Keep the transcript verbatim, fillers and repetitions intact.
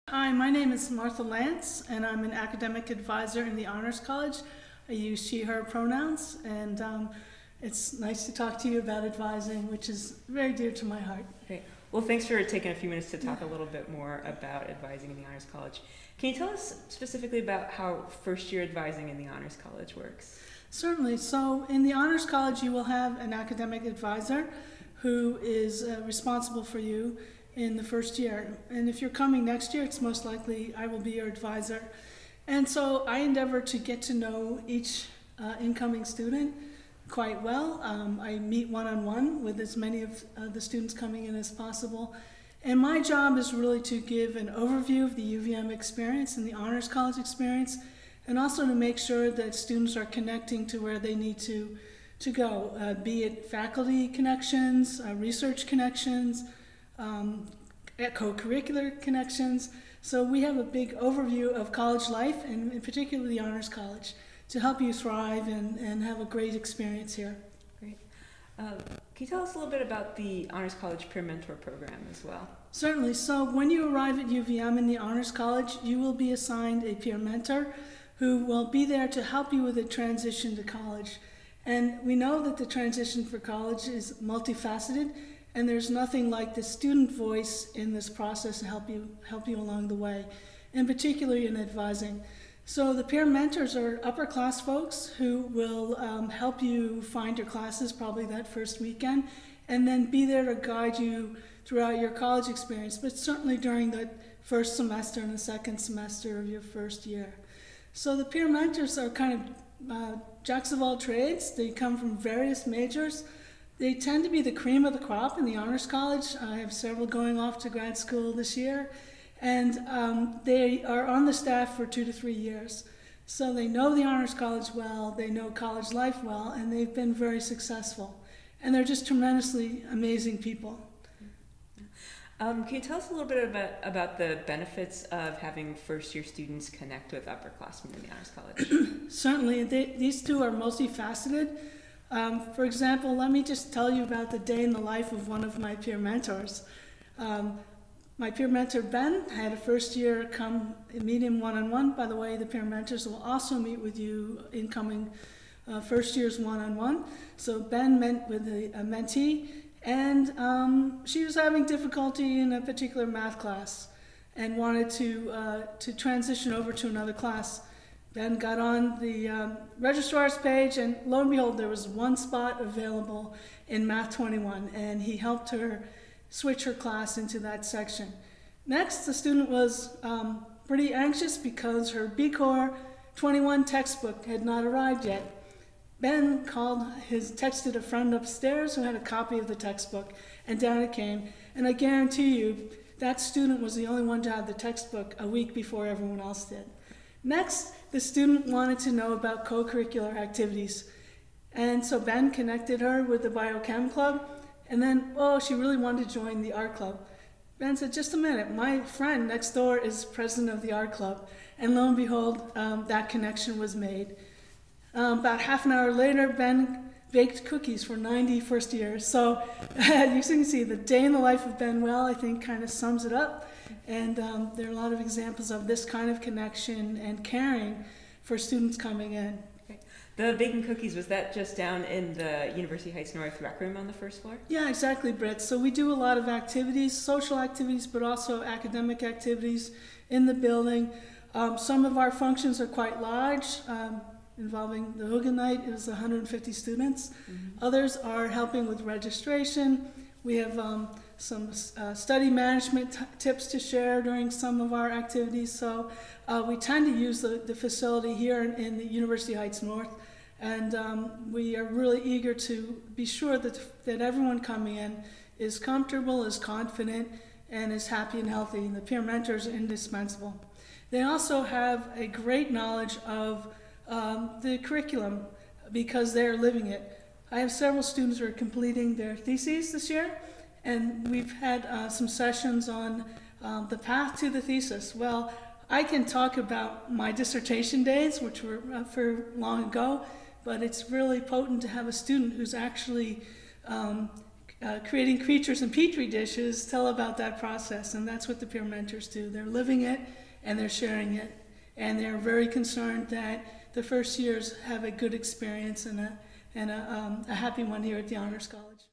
Hi, my name is Martha Lance, and I'm an academic advisor in the Honors College. I use she, her pronouns, and um, it's nice to talk to you about advising, which is very dear to my heart. Great. Well, thanks for taking a few minutes to talk a little bit more about advising in the Honors College. Can you tell us specifically about how first-year advising in the Honors College works? Certainly. So in the Honors College, you will have an academic advisor who is uh, responsible for you in the first year. And if you're coming next year, it's most likely I will be your advisor. And so I endeavor to get to know each uh, incoming student quite well. Um, I meet one-on-one with as many of uh, the students coming in as possible. And my job is really to give an overview of the U V M experience and the Honors College experience, and also to make sure that students are connecting to where they need to, to go, uh, be it faculty connections, uh, research connections, Um, co-curricular connections. So we have a big overview of college life, and in particular the Honors College, to help you thrive and, and have a great experience here. Great. Uh, can you tell us a little bit about the Honors College Peer Mentor Program as well? Certainly. So when you arrive at U V M in the Honors College, you will be assigned a peer mentor who will be there to help you with the transition to college. And we know that the transition for college is multifaceted, and there's nothing like the student voice in this process to help you help you along the way, and particularly in advising. So the peer mentors are upper class folks who will um, help you find your classes probably that first weekend, and then be there to guide you throughout your college experience, but certainly during the first semester and the second semester of your first year. So the peer mentors are kind of uh, jacks of all trades. They come from various majors. They tend to be the cream of the crop in the Honors College. I have several going off to grad school this year, and um, they are on the staff for two to three years. So they know the Honors College well, they know college life well, and they've been very successful. And they're just tremendously amazing people. Um, can you tell us a little bit about, about the benefits of having first-year students connect with upperclassmen in the Honors College? Certainly. They, these two are multifaceted. Um, for example, let me just tell you about the day in the life of one of my peer mentors. Um, my peer mentor, Ben, had a first year come meet him one-on-one. By the way, the peer mentors will also meet with you incoming uh, first years one-on-one. So Ben met with a, a mentee, and um, she was having difficulty in a particular math class and wanted to, uh, to transition over to another class. Ben got on the um, registrar's page, and lo and behold, there was one spot available in Math twenty-one, and he helped her switch her class into that section. Next, the student was um, pretty anxious because her B Corps twenty-one textbook had not arrived yet. Ben called his, texted a friend upstairs who had a copy of the textbook, and down it came. And I guarantee you, that student was the only one to have the textbook a week before everyone else did. Next, the student wanted to know about co-curricular activities. And so Ben connected her with the biochem club, and then, oh, she really wanted to join the art club. Ben said, just a minute, my friend next door is president of the art club. And lo and behold, um, that connection was made. Um, about half an hour later, Ben baked cookies for ninety first years. So you can see the day in the life of Ben Well, I think, kind of sums it up. And um, there are a lot of examples of this kind of connection and caring for students coming in. Okay. The baking cookies, was that just down in the University Heights North rec room on the first floor? Yeah, exactly, Britt. So we do a lot of activities, social activities, but also academic activities in the building. Um, some of our functions are quite large, um, involving the Huggen Night. It was one hundred fifty students. Mm-hmm. Others are helping with registration. We have um, some uh, study management t tips to share during some of our activities. So uh, we tend to use the, the facility here in, in the University Heights North, and um, we are really eager to be sure that, that everyone coming in is comfortable, is confident, and is happy and healthy. And the peer mentors are indispensable. They also have a great knowledge of um, the curriculum because they're living it. I have several students who are completing their theses this year, and we've had uh, some sessions on um, the path to the thesis. Well, I can talk about my dissertation days, which were uh, for long ago, but it's really potent to have a student who's actually um, uh, creating creatures in petri dishes tell about that process, and that's what the peer mentors do. They're living it and they're sharing it, and they're very concerned that the first years have a good experience and a, and a, um, a happy one here at the Honors College.